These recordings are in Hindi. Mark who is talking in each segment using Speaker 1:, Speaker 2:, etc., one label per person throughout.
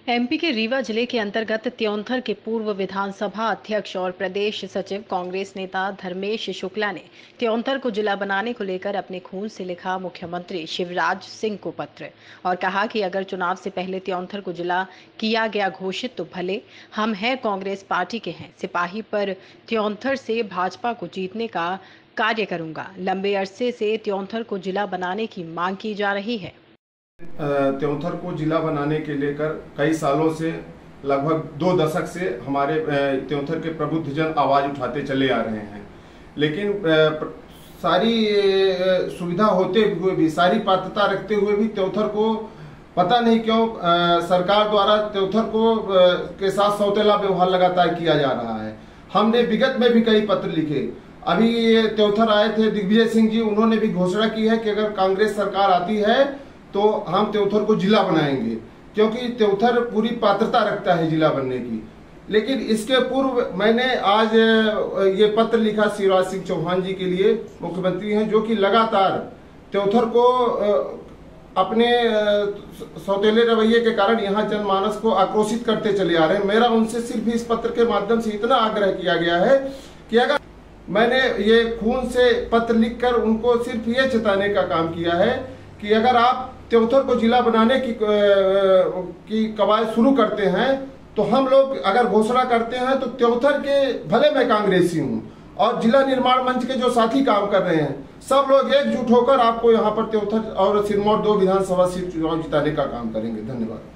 Speaker 1: एमपी के रीवा जिले के अंतर्गत त्योंथर के पूर्व विधानसभा अध्यक्ष और प्रदेश सचिव कांग्रेस नेता धर्मेश शुक्ला ने त्योंथर को जिला बनाने को लेकर अपने खून से लिखा मुख्यमंत्री शिवराज सिंह को पत्र और कहा कि अगर चुनाव से पहले त्योंथर को जिला किया गया घोषित तो भले, हम हैं कांग्रेस पार्टी के हैं सिपाही, पर त्योंथर से भाजपा को जीतने का कार्य करूंगा। लंबे अरसे से त्योंथर को जिला बनाने की मांग की जा रही है।
Speaker 2: त्योंथर को जिला बनाने के लेकर कई सालों से, लगभग 2 दशक से हमारे त्योंथर के प्रबुद्धजन आवाज उठाते चले आ रहे हैं। लेकिन सारी सुविधा होते हुए भी, सारी पात्रता रखते हुए भी त्योंथर को पता नहीं क्यों सरकार द्वारा त्योंथर को के साथ सौतेला व्यवहार लगातार किया जा रहा है। हमने विगत में भी कई पत्र लिखे। अभी त्योंथर आए थे दिग्विजय सिंह जी, उन्होंने भी घोषणा की है कि अगर कांग्रेस सरकार आती है तो हम त्योंथर को जिला बनाएंगे, क्योंकि त्योंथर पूरी पात्रता रखता है जिला बनने की। लेकिन इसके पूर्व मैंने आज ये पत्र लिखा शिवराज सिंह चौहान जी के लिए, मुख्यमंत्री हैं, जो कि लगातार त्योंथर को अपने सौतेले रवैये के कारण यहाँ जनमानस को आक्रोशित करते चले आ रहे हैं। मेरा उनसे सिर्फ इस पत्र के माध्यम से इतना आग्रह किया गया है कि अगर मैंने ये खून से पत्र लिखकर उनको सिर्फ ये चेताने का काम किया है कि अगर आप त्योंथर को जिला बनाने की कवायद शुरू करते हैं तो हम लोग अगर घोषणा करते हैं तो त्योंथर के, भले मैं कांग्रेसी हूं और जिला निर्माण मंच के जो साथी काम कर रहे हैं, सब लोग एकजुट होकर आपको यहां पर त्योंथर और सिरमौर 2 विधानसभा सीट चुनाव जिताने का काम करेंगे। धन्यवाद।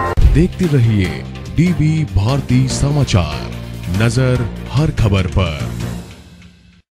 Speaker 3: देखते रहिए डीवी भारती समाचार, नजर हर खबर पर।